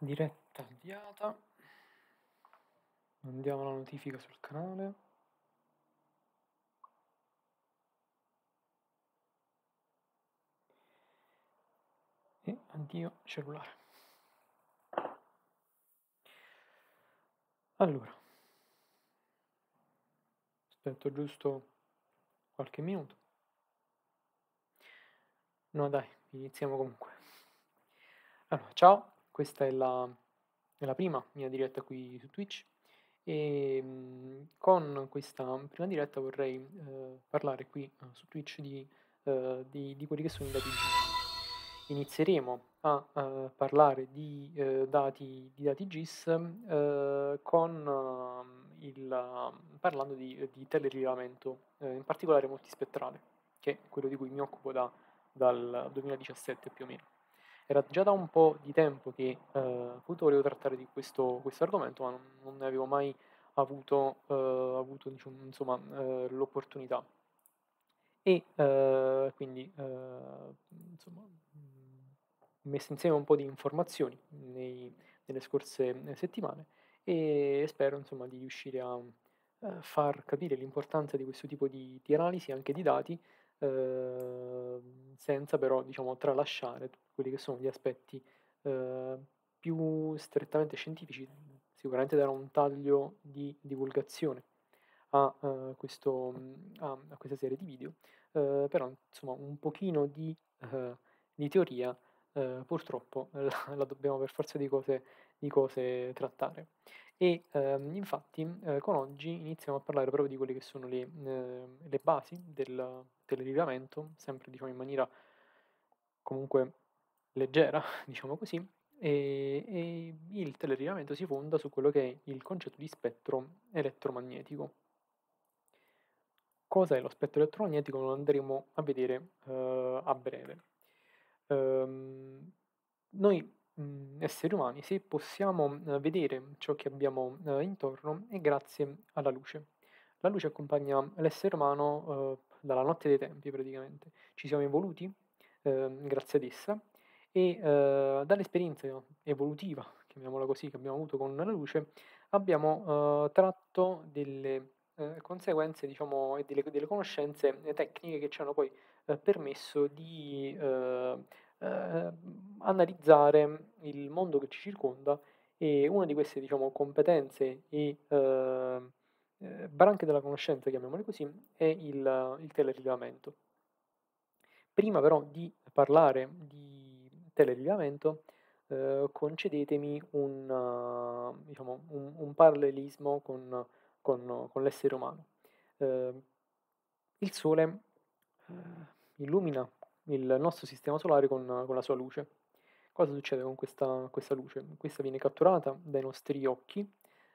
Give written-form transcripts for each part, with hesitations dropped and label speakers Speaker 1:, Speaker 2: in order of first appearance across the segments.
Speaker 1: Diretta avviata. Mandiamo la notifica sul canale. E addio cellulare. Allora, aspetto giusto qualche minuto. No dai, iniziamo comunque. Allora, ciao, questa è la prima mia diretta qui su Twitch e con questa prima diretta vorrei parlare qui su Twitch di quelli che sono i dati GIS. Inizieremo a parlare di dati GIS parlando di telerilevamento, in particolare multispettrale, che è quello di cui mi occupo dal 2017 più o meno. Era già da un po' di tempo che appunto volevo trattare di questo argomento, ma non ne avevo mai avuto diciamo, insomma, l'opportunità. E quindi insomma, ho messo insieme un po' di informazioni nelle scorse settimane e spero insomma di riuscire a far capire l'importanza di questo tipo di analisi, anche di dati, senza però diciamo tralasciare quelli che sono gli aspetti eh, più strettamente scientifici. Sicuramente darò un taglio di divulgazione a questa serie di video, però insomma un pochino di teoria purtroppo la dobbiamo per forza di cose trattare. E infatti con oggi iniziamo a parlare proprio di quelle che sono le basi del telerilevamento, sempre diciamo in maniera comunque leggera, diciamo così, e il telerilevamento si fonda su quello che è il concetto di spettro elettromagnetico. Cosa è lo spettro elettromagnetico lo andremo a vedere a breve. Noi esseri umani, se possiamo vedere ciò che abbiamo intorno, è grazie alla luce. La luce accompagna l'essere umano dalla notte dei tempi praticamente. Ci siamo evoluti grazie ad essa e dall'esperienza evolutiva, chiamiamola così, che abbiamo avuto con la luce, abbiamo tratto delle conseguenze, diciamo, e delle conoscenze tecniche che ci hanno poi permesso di analizzare il mondo che ci circonda e una di queste, diciamo, competenze e branche della conoscenza, chiamiamole così, è il telerilevamento. Prima però di parlare di telerilevamento, concedetemi diciamo, un parallelismo con l'essere umano. Eh, il Sole illumina il nostro sistema solare con la sua luce. Cosa succede con questa luce? Questa viene catturata dai nostri occhi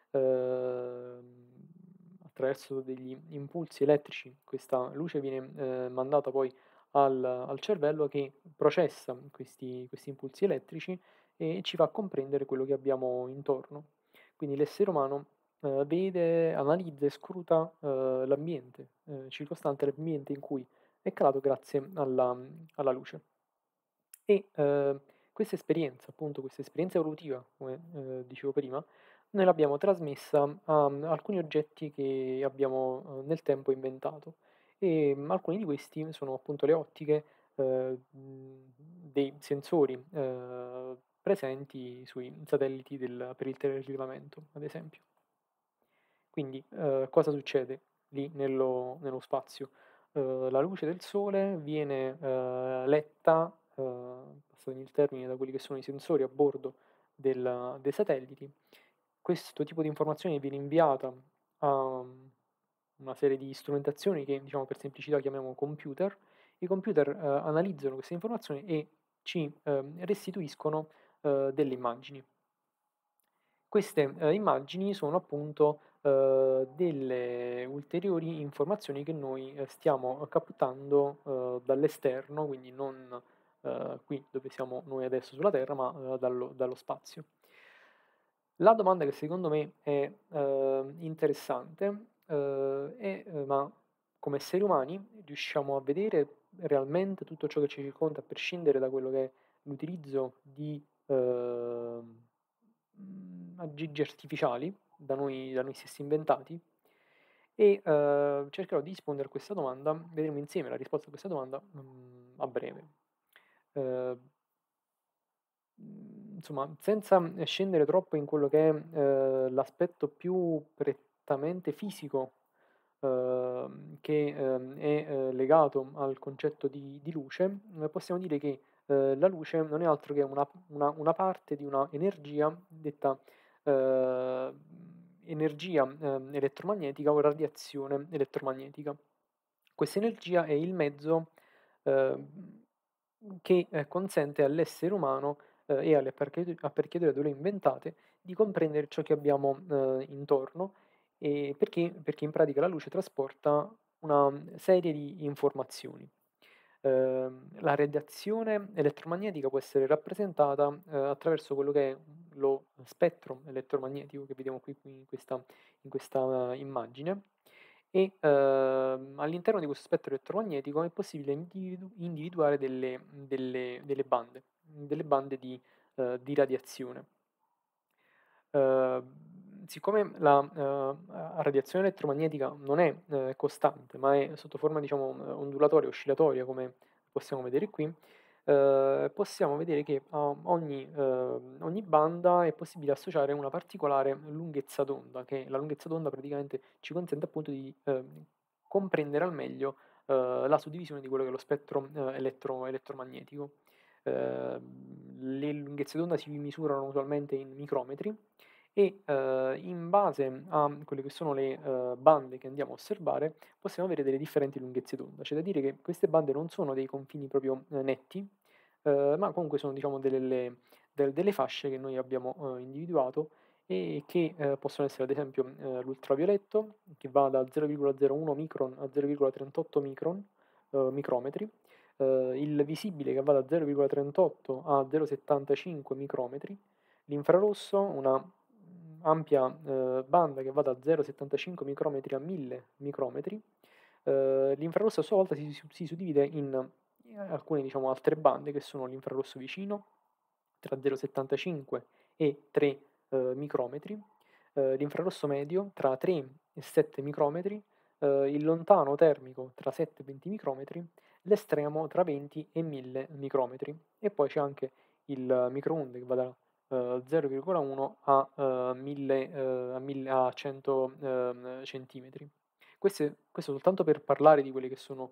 Speaker 1: attraverso degli impulsi elettrici. Questa luce viene mandata poi al cervello che processa questi impulsi elettrici e ci fa comprendere quello che abbiamo intorno. Quindi l'essere umano vede, analizza e scruta l'ambiente circostante, l'ambiente in cui è calato grazie alla luce. E questa esperienza, appunto, questa esperienza evolutiva, come dicevo prima, noi l'abbiamo trasmessa a alcuni oggetti che abbiamo nel tempo inventato e alcuni di questi sono appunto le ottiche dei sensori presenti sui satelliti per il telerilevamento, ad esempio. Quindi cosa succede lì nello spazio? La luce del sole viene letta, passatemi il termine, da quelli che sono i sensori a bordo dei satelliti. Questo tipo di informazione viene inviata a una serie di strumentazioni che, diciamo, per semplicità chiamiamo computer. I computer analizzano queste informazioni e ci restituiscono delle immagini. Queste immagini sono appunto delle ulteriori informazioni che noi stiamo captando dall'esterno, quindi non qui dove siamo noi adesso sulla Terra, ma dallo spazio. La domanda che secondo me è interessante è ma come esseri umani riusciamo a vedere realmente tutto ciò che ci circonda, a prescindere da quello che è l'utilizzo aggeggi artificiali da noi stessi inventati e, cercherò di rispondere a questa domanda, vedremo insieme la risposta a questa domanda, a breve. Uhm insomma, senza, scendere troppo in quello che è, l'aspetto più prettamente fisico, che, è, legato al concetto di luce, possiamo dire che, la luce non è altro che una parte di una energia detta, ehm, energia, elettromagnetica o radiazione elettromagnetica. Questa energia è il mezzo, che, consente all'essere umano, e alle apparecchiature inventate di comprendere ciò che abbiamo, intorno, perché in pratica la luce trasporta una serie di informazioni. La radiazione elettromagnetica può essere rappresentata, attraverso quello che è lo spettro elettromagnetico che vediamo qui in questa immagine e, all'interno di questo spettro elettromagnetico è possibile individuare delle bande di radiazione. Siccome la, radiazione elettromagnetica non è, costante, ma è sotto forma diciamo, ondulatoria, oscillatoria, come possiamo vedere qui, possiamo vedere che a ogni banda è possibile associare una particolare lunghezza d'onda, che la lunghezza d'onda praticamente ci consente appunto di, comprendere al meglio, la suddivisione di quello che è lo spettro, elettromagnetico. Le lunghezze d'onda si misurano usualmente in micrometri e, in base a quelle che sono le, bande che andiamo a osservare, possiamo avere delle differenti lunghezze d'onda. C'è da dire che queste bande non sono dei confini proprio, netti, ma comunque sono diciamo delle fasce che noi abbiamo, individuato e che, possono essere ad esempio, l'ultravioletto che va da 0,01 micron a 0,38 micrometri, il visibile che va da 0,38 a 0,75 micrometri, l'infrarosso, una, ampia, banda che va da 0,75 micrometri a 1000 micrometri. L'infrarosso a sua volta si suddivide in, alcune diciamo altre bande che sono l'infrarosso vicino, tra 0,75 e 3, micrometri, l'infrarosso medio tra 3 e 7 micrometri, il lontano termico tra 7 e 20 micrometri, l'estremo tra 20 e 1000 micrometri e poi c'è anche il microonde che va da, 0,1 a, 1000, a 100, centimetri. Questo soltanto per parlare di quelle che sono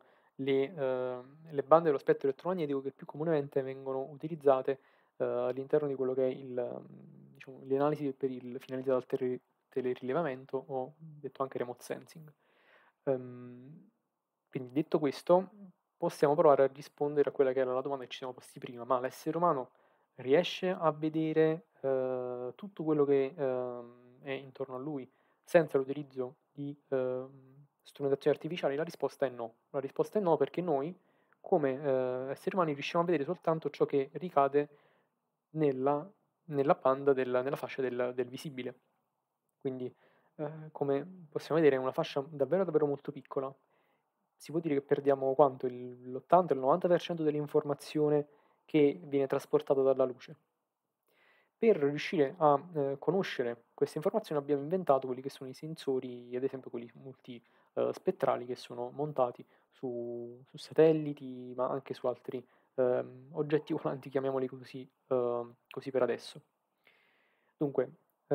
Speaker 1: le bande dello spettro elettromagnetico che più comunemente vengono utilizzate, all'interno di quello che è diciamo, le analisi per il finalizzato al telerilevamento o detto anche remote sensing. Ehm, quindi detto questo, possiamo provare a rispondere a quella che era la domanda che ci siamo posti prima: ma l'essere umano riesce a vedere, tutto quello che, è intorno a lui senza l'utilizzo di, strumentazioni artificiali? La risposta è no. La risposta è no perché noi come, esseri umani riusciamo a vedere soltanto ciò che ricade nella nella fascia del visibile. Quindi, come possiamo vedere è una fascia davvero, davvero molto piccola. Si può dire che perdiamo quanto? L'80, il 90% dell'informazione che viene trasportata dalla luce. Per riuscire a, conoscere queste informazioni abbiamo inventato quelli che sono i sensori, ad esempio quelli multi spettrali che sono montati su satelliti, ma anche su altri, oggetti volanti, chiamiamoli così per adesso. Dunque,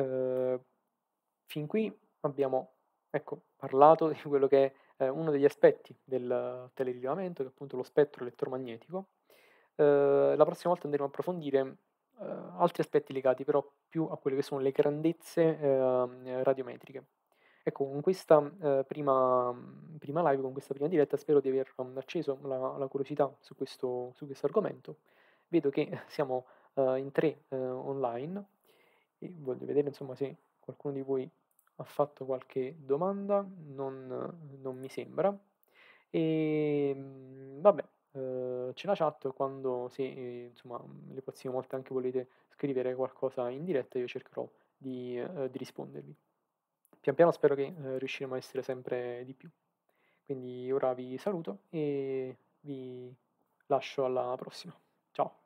Speaker 1: fin qui abbiamo, ecco, parlato di quello che è, uno degli aspetti del telerilevamento, che è appunto lo spettro elettromagnetico. La prossima volta andremo a approfondire, altri aspetti legati però più a quelle che sono le grandezze, radiometriche. Ecco, con questa, prima live, con questa prima diretta spero di aver, acceso la curiosità su questo argomento. Vedo che siamo, in 3, online e voglio vedere insomma se qualcuno di voi ha fatto qualche domanda, non mi sembra. Vabbè, c'è la chat quando se, insomma, le prossime volte anche volete scrivere qualcosa in diretta io cercherò di rispondervi. Pian piano spero che, riusciremo a essere sempre di più. Quindi ora vi saluto e vi lascio alla prossima. Ciao.